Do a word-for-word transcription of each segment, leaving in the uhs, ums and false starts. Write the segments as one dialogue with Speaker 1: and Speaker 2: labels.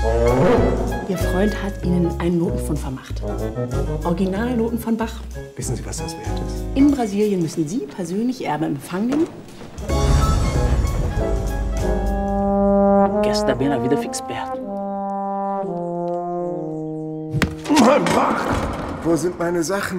Speaker 1: Ihr Freund hat Ihnen einen Notenfund vermacht. Originalnoten von Bach.
Speaker 2: Wissen Sie, was das wert ist?
Speaker 1: In Brasilien müssen Sie persönlich Erbe in Empfang nehmen.
Speaker 3: Quer se dar bem na vida, fica esperto.
Speaker 2: Mein Bach! Wo sind meine Sachen?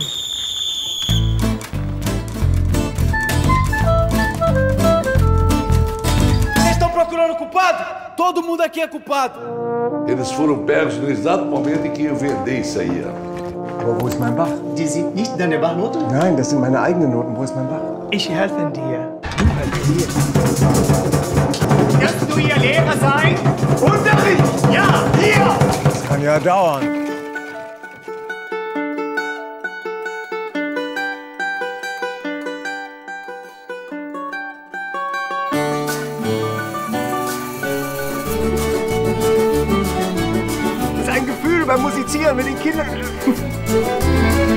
Speaker 4: Vocês estão procurando culpado? Todo mundo aqui é culpado.
Speaker 5: Eles foram pegos no exato momento em que iam vender isso aí.
Speaker 2: Aber wo ist mein Bach?
Speaker 4: Die sind nicht deine Bachnote?
Speaker 2: Nein, das sind meine eigenen Noten. Wo ist mein Bach?
Speaker 4: Ich helfe dir. Du helfst mir. Kannst du Ihr Lehrer sein? Unterricht! Ja, hier!
Speaker 2: Das kann ja dauern. Das ist ein Gefühl beim Musizieren mit den Kindern.